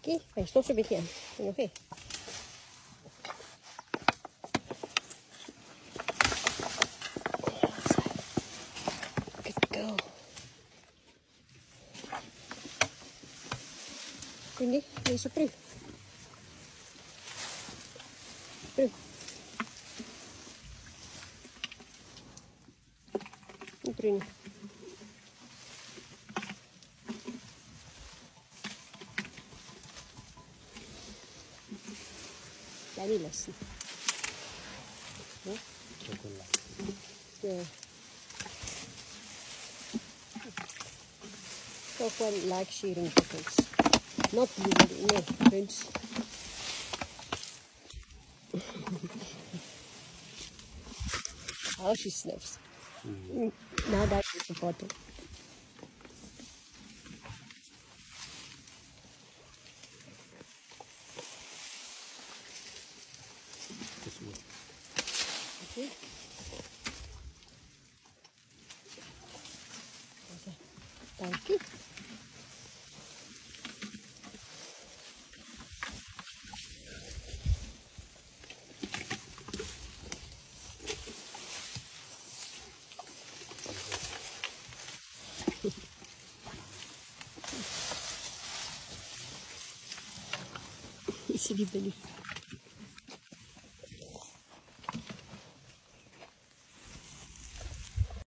Okay, hij stond zo'n beetje in. Oké. Good girl. Quindi, adesso prima. Prima. Prima. Dai lesson. No? Yeah. Coco likes shearing chickens. Not really, no, friends. Oh, she sniffs. Now that is the photo. Okay. Thank you. Ici, les belus.